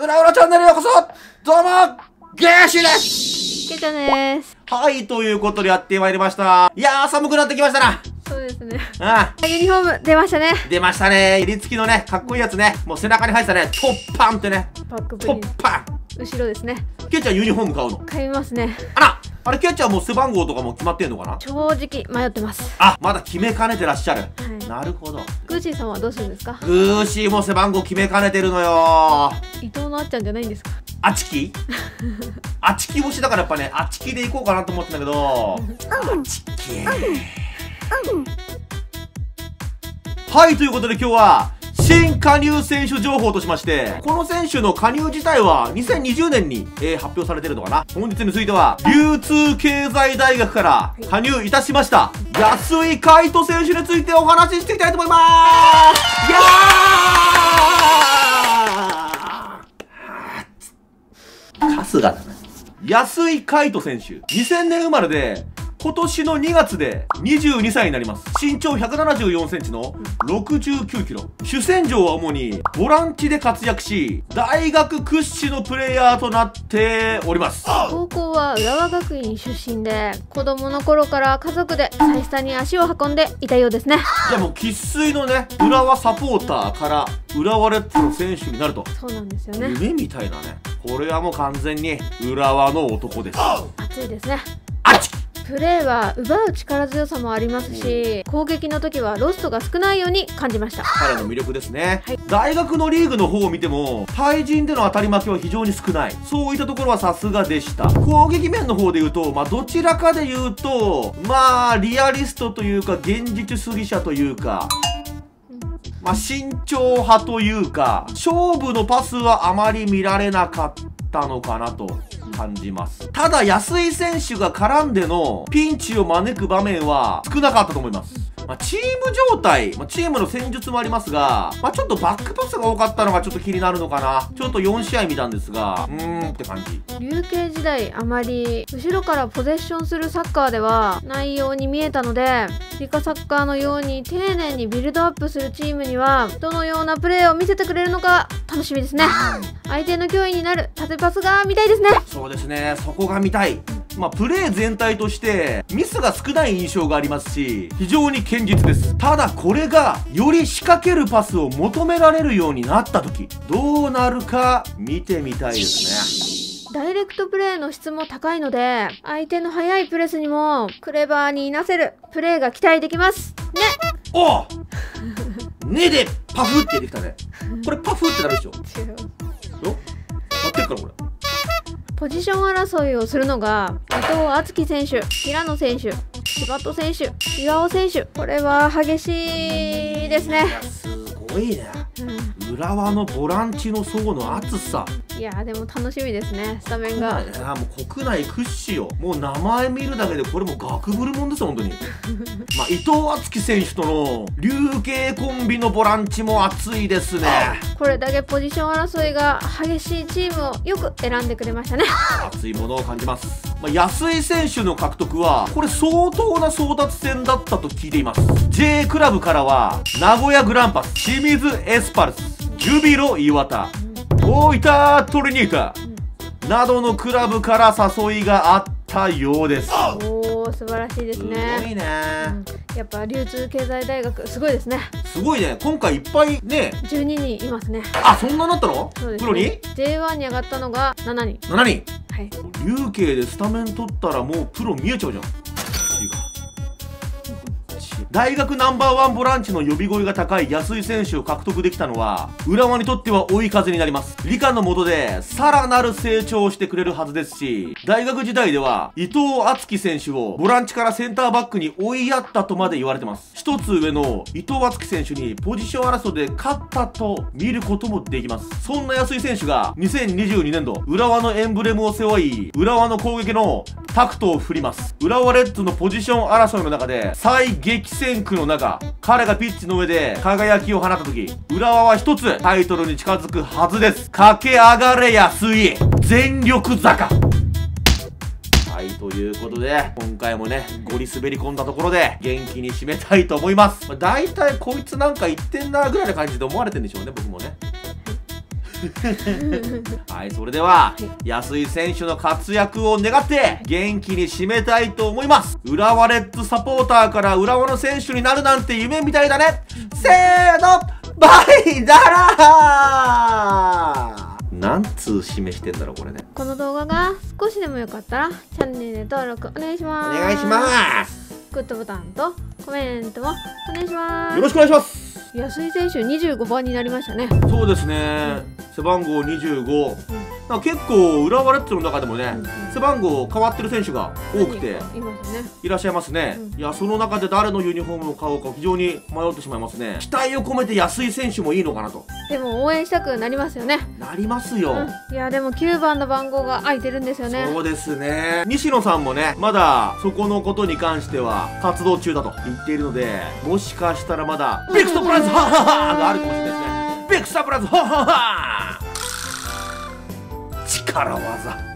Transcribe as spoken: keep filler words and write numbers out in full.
うらうらチャンネルへようこそ。どうもゲーシーです。 けちゃんです。 はい、ということでやってまいりました。いやー、寒くなってきましたな。 そうですね。 ああ、 ユニフォーム出ましたね。 出ましたね。襟付きのね、かっこいいやつね。もう背中に入ってたね。トッパンってね。 バックプトリンッパン。 後ろですね。 ケイちゃんユニフォーム買うの？ 買いますね。 あら、あれケイちゃんもう背番号とかも決まってんのかな？ 正直迷ってます。 あ、まだ決めかねてらっしゃる。 はい。 なるほど。 グーシーさんはどうするんですか？ グーシーも背番号決めかねてるのよ。 伊藤のあっちゃんじゃないんですか？ あちきあちき推しだからやっぱね、あちきでいこうかなと思ってんだけど、あちきはい、ということで今日は新加入選手情報としまして、この選手の加入自体はにせんにじゅうねんに、えー、発表されてるのかな。本日については流通経済大学から加入いたしました安井海斗選手についてお話ししていきたいと思います。いやー、春日だな。安井海斗選手にせんねん生まれで、今年のにがつでにじゅうにさいになります。身長ひゃくななじゅうよんセンチのろくじゅうきゅうキロ。主戦場は主にボランチで活躍し、大学屈指のプレイヤーとなっております。 高校は浦和学院出身で、子供の頃から家族で最下に足を運んでいたようですね。 じゃあもう生粋のね、浦和サポーターから浦和レッズの選手になると。 そうなんですよね。 夢みたいなね。これはもう完全に浦和の男です。 熱いですね。 あっちプレーは奪う力強さもありますし、攻撃の時はロストが少ないように感じました。 彼の魅力ですね、 はい、 大学のリーグの方を見ても対人での当たり負けは非常に少ない。そういったところはさすがでした。攻撃面の方で言うと、まあどちらかで言うと、まあリアリストというか現実主義者というか、まあ慎重派というか、勝負のパスはあまり見られなかったのかなと感じます。ただ安井選手が絡んでのピンチを招く場面は少なかったと思います。まあ、チーム状態、まあ、チームの戦術もありますが、まあ、ちょっとバックパスが多かったのがちょっと気になるのかな。ちょっとよんしあい見たんですが、うーんって感じ。 琉球時代あまり後ろからポゼッションするサッカーではないように見えたので、理科サッカーのように丁寧にビルドアップするチームにはどのようなプレーを見せてくれるのか楽しみですね。相手の脅威になる縦パスが見たいですね。 そうですね、そこが見たい。まあ、プレー全体としてミスが少ない印象がありますし、非常に堅実です。ただこれがより仕掛けるパスを求められるようになった時、どうなるか見てみたいですね。 ダイレクトプレーの質も高いので、相手の速いプレスにもクレバーにいなせるプレーが期待できますね。 おっねでパフってできたね。これパフってなるでしょ。 違うよなってるからこれ。 ポジション争いをするのが伊藤敦樹選手、平野選手、柴戸選手、岩尾選手、これは激しいですね。 いやすごいね、うん、浦和のボランチの層の厚さ。 いやーでも楽しみですね、スタメンが。 いやもう国内屈指よ。もう名前見るだけでこれもうガクブルもんですよ本当にまあ伊藤敦樹選手との琉球コンビのボランチも熱いですね。 これだけポジション争いが激しいチームをよく選んでくれましたね。 熱いものを感じます。まあ、安井選手の獲得はこれ相当な争奪戦だったと聞いています。 J クラブからは名古屋グランパス、清水エスパルス、ジュビロ磐田、大分トリニータなどのクラブから誘いがあったようです。 おー素晴らしいですね。 すごいね、 うん、やっぱ流通経済大学すごいですね。 すごいね、今回いっぱいねじゅうににんいますね。 あ、そんなになったの？ そうですね、 プロにジェイワン に上がったのがしちにん。 しちにん。 はい。 琉球でスタメン取ったらもうプロ見えちゃうじゃん。大学ナンバーワンボランチの呼び声が高い安井選手を獲得できたのは浦和にとっては追い風になります。理科の下でさらなる成長をしてくれるはずですし、大学時代では伊藤敦樹選手をボランチからセンターバックに追いやったとまで言われてます。一つ上の伊藤敦樹選手にポジション争いで勝ったと見ることもできます。そんな安井選手がにせんにじゅうにねんど浦和のエンブレムを背負い、浦和の攻撃のタクトを振ります。浦和レッズのポジション争いの中で最激戦区の中、彼がピッチの上で輝きを放った時、浦和は一つタイトルに近づくはずです。駆け上がれ安井、全力坂。はい、ということで今回もねゴリ滑り込んだところで元気に締めたいと思います。まあ、大体こいつなんか言ってんなぐらいな感じで思われてんでしょうね、僕もねはい、それでは、安井選手の活躍を願って元気に締めたいと思います。浦和レッズサポーターから浦和の選手になるなんて夢みたいだね。せーの、バイダラー。なんつう締めしてんだろうこれね。 この動画が少しでもよかったらチャンネル登録お願いします。 お願いします。 グッドボタンとコメントもお願いします。 よろしくお願いします。 安井選手にじゅうごばんになりましたね。 そうですね、背番号にじゅうご、うん、結構浦和レッズの中でもね、うん、背番号変わってる選手が多くていますね、 いらっしゃいますね、うん、いやその中で誰のユニフォームを買おうか非常に迷ってしまいますね。期待を込めて安井選手もいいのかなと。 でも応援したくなりますよね。 なりますよ、 うん、いやでもきゅうばんの番号が空いてるんですよね。 そうですね、西野さんもねまだそこのことに関しては活動中だと言っているので、もしかしたらまだビッグサプライズハハハがあるかもしれないですね。ビッグサプライズハハハ力技。